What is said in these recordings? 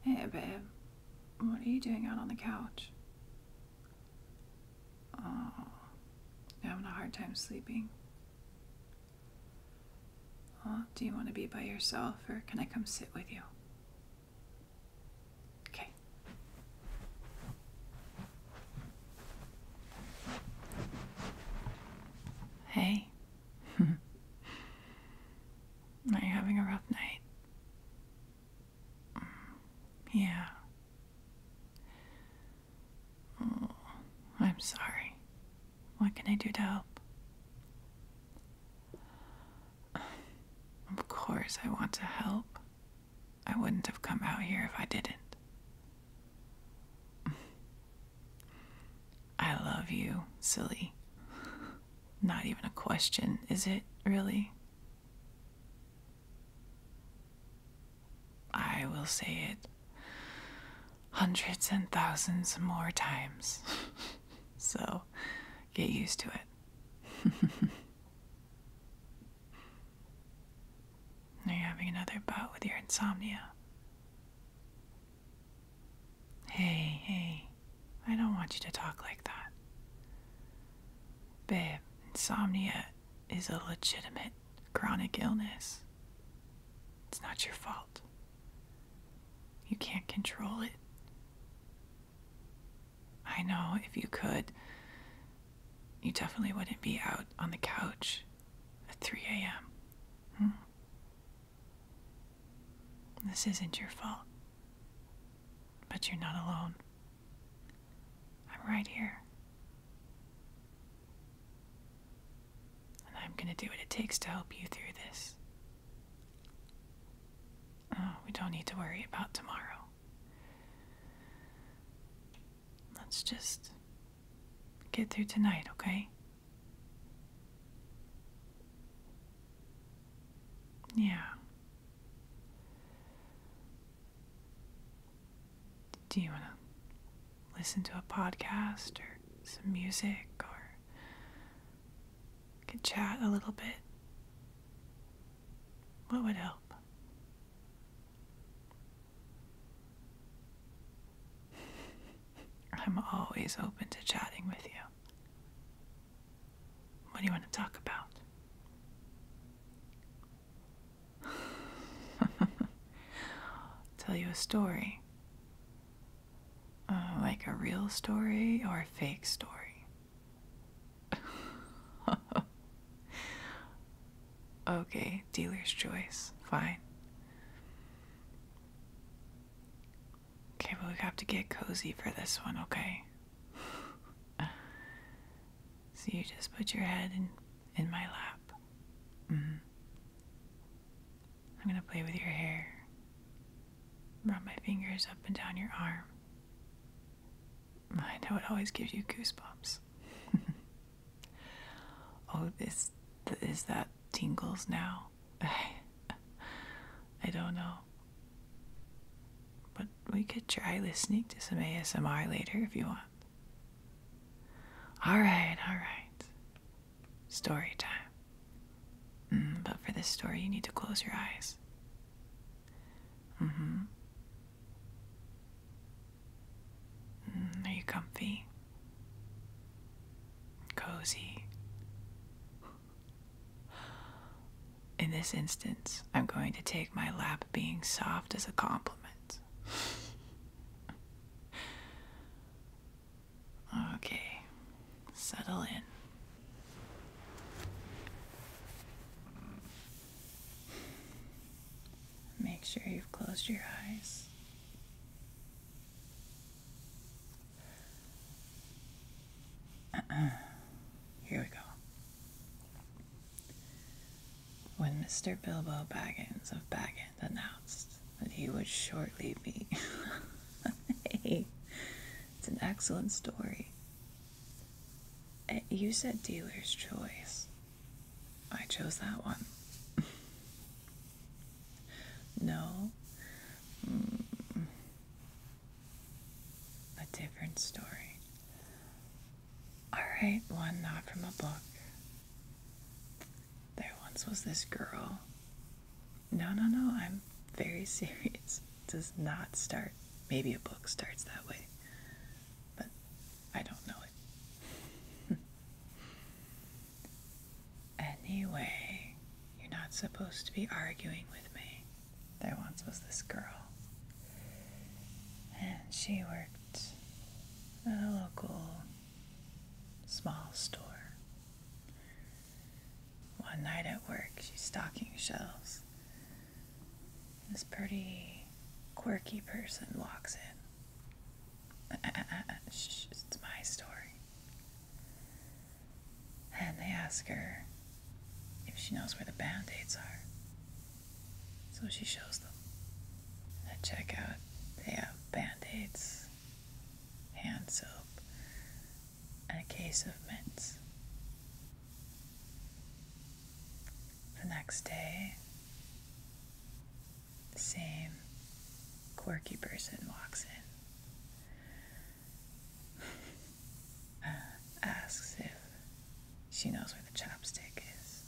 Hey, babe. What are you doing out on the couch? Oh, you're having a hard time sleeping. Oh, do you want to be by yourself, or can I come sit with you? Okay. Hey. Are you having a rough night? Yeah. Oh, I'm sorry. What can I do to help? Of course I want to help. I wouldn't have come out here if I didn't. I love you, silly. Not even a question, is it, really? I will say it hundreds and thousands more times. So, get used to it. Are you having another bout with your insomnia? Hey, I don't want you to talk like that. Babe, insomnia is a legitimate chronic illness. It's not your fault. You can't control it. I know if you could, you definitely wouldn't be out on the couch at 3 a.m. This isn't your fault. But you're not alone. I'm right here. And I'm gonna do what it takes to help you through this. Oh, we don't need to worry about tomorrow. Let's just get through tonight, okay? Yeah. Do you want to listen to a podcast or some music, or could chat a little bit? What would help? I'm always open to chatting with you. What do you want to talk about? Tell you a story. Like a real story or a fake story? Okay, dealer's choice. Fine. Okay, but we have to get cozy for this one, okay? So you just put your head in my lap. I'm gonna play with your hair. Run my fingers up and down your arm. I know it always gives you goosebumps. Oh, is that tingles now? I don't know. But we could try listening to some ASMR later if you want. Alright. Story time. But for this story, you need to close your eyes. Are you comfy? Cozy? In this instance, I'm going to take my lap being soft as a compliment. Okay, settle in. Make sure you've closed your eyes. Here we go. When Mr. Bilbo Baggins of Baggins announced that he would shortly be... Hey, it's an excellent story. You said dealer's choice. I chose that one. No? A different story. Alright, one not from a book. There once was this girl. No, I'm very serious. does not start. Maybe a book starts that way, but I don't know it. Anyway, you're not supposed to be arguing with me. There once was this girl, and she worked at a local small store. One night at work, she's stocking shelves. This pretty quirky person walks in. Shh, it's my story. And they ask her if she knows where the Band-Aids are. So she shows them. At checkout, they have Band-Aids, hand soap, and a case of mints. The next day, the same quirky person walks in. Asks if she knows where the chapstick is.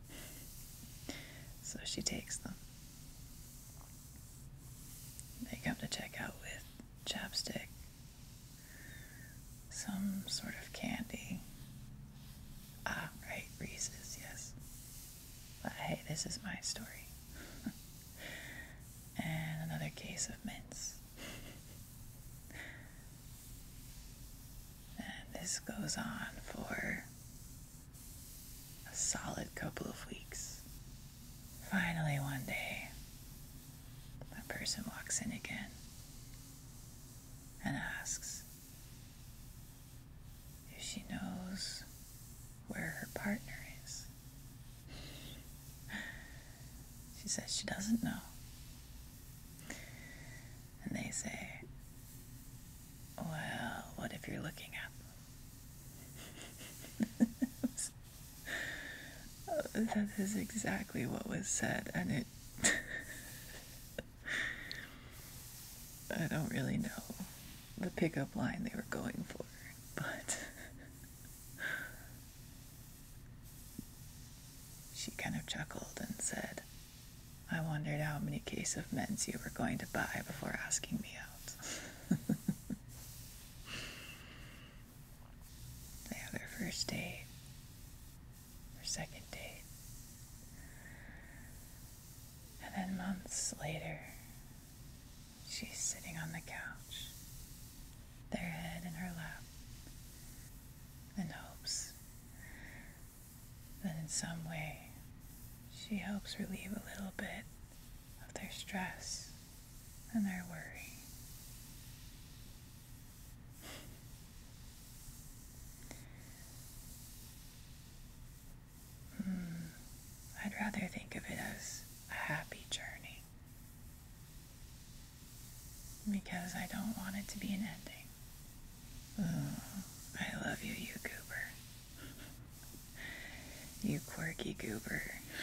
So she takes them. They come to check out with chapstick, some sort of candy. Ah, right, Reese's, yes. But hey, this is my story. And another case of mints. And this goes on for a solid couple of weeks. Finally, one day, that person walks in again and asks if she knows where her partner is. She says she doesn't know. And they say, well, what if you're looking at them? That is exactly what was said, and it... I don't really know the pickup line they were going for, but... She kind of chuckled and said, I wondered how many case of mints you were going to buy before asking me out. They have their first date, their second date. And then months later, she's sitting on the couch, their head in her lap, in hopes that in some way she helps relieve a little bit of their stress and their worry. I'd rather think of it as a happy journey, because I don't want it to be an ending. Oh, I love you, you goober. You quirky goober.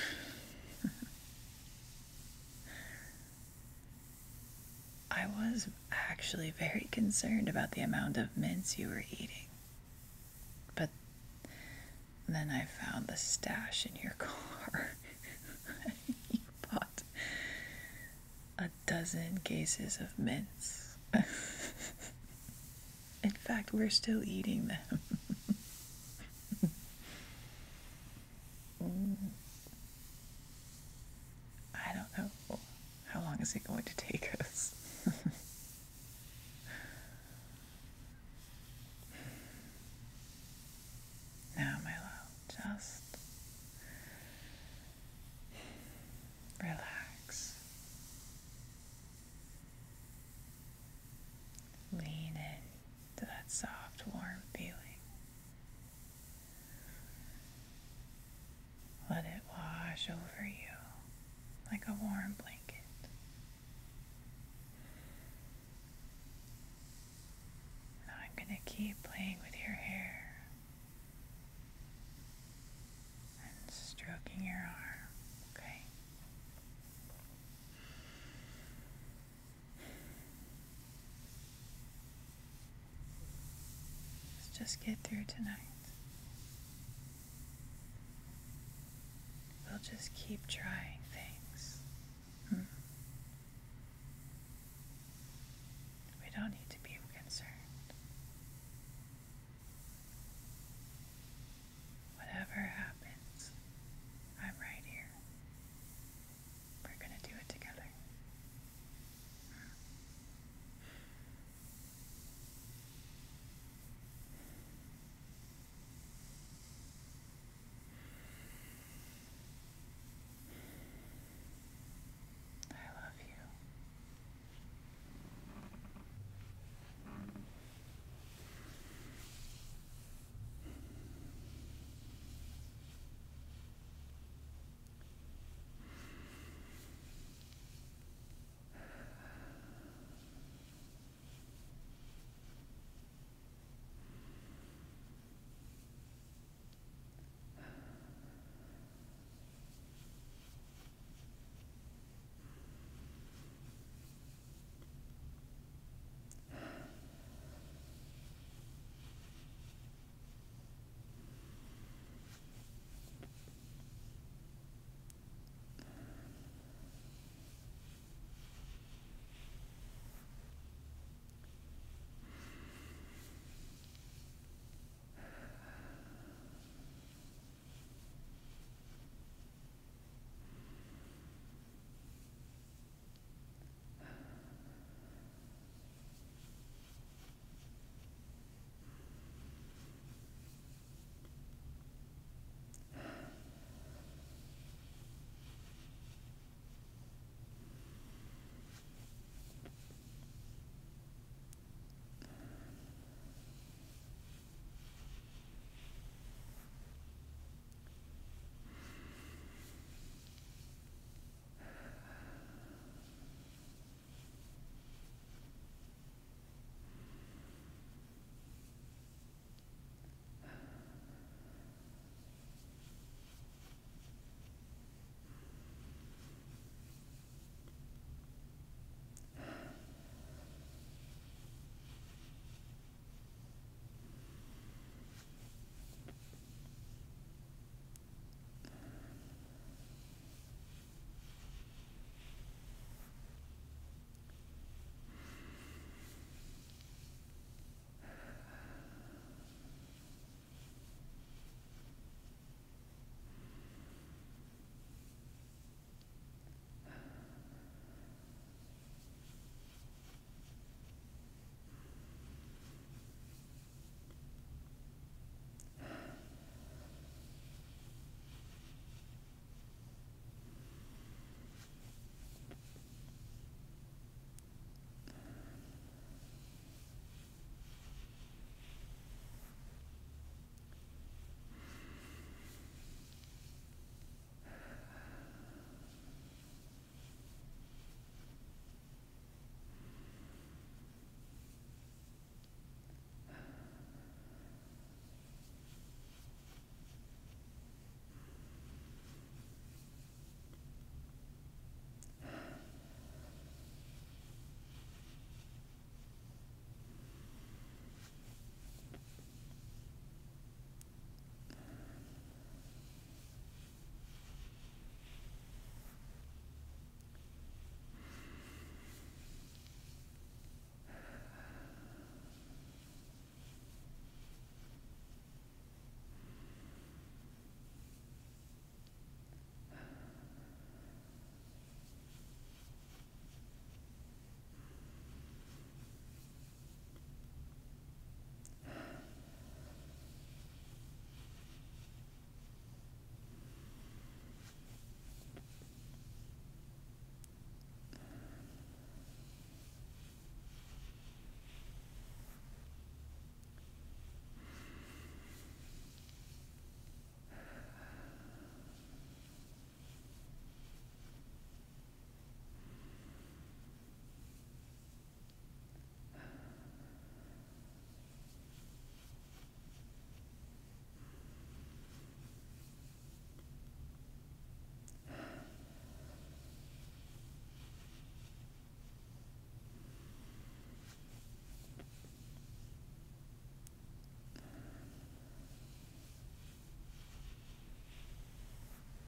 I was actually very concerned about the amount of mints you were eating. But then I found the stash in your car. You bought a dozen cases of mints. In fact, we're still eating them. I don't know. How long is it going to take us? Now, my love, just relax. Lean in to that soft, warm feeling. Let it wash over you like a warm blanket. Now I'm going to keep playing with your hair and stroking your arm, okay? Let's just get through tonight. We'll just keep trying things. don't need to